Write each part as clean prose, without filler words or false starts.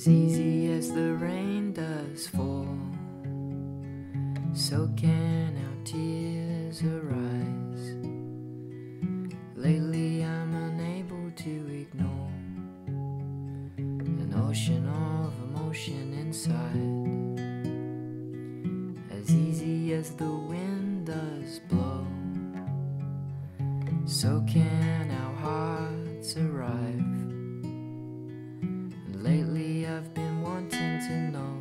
As easy as the rain does fall, so can our tears arise. Lately I'm unable to ignore an ocean of emotion inside. As easy as the wind does blow, so can our hearts arrive. And lately I've been wanting to know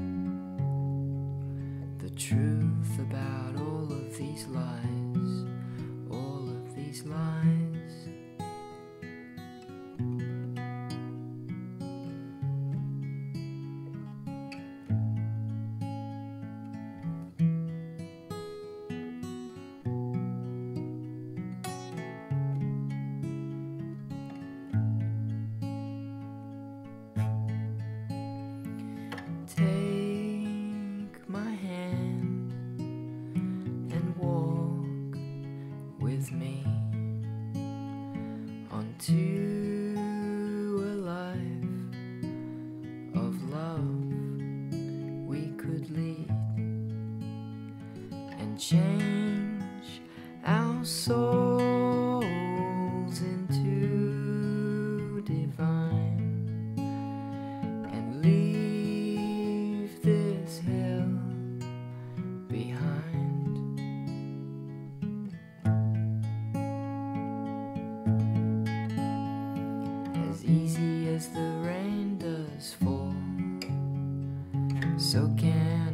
the truth about all of these lies, all of these lies. Take my hand and walk with me onto a life of love we could lead and change our souls into divine and leave this hill behind. As easy as the rain does fall, so can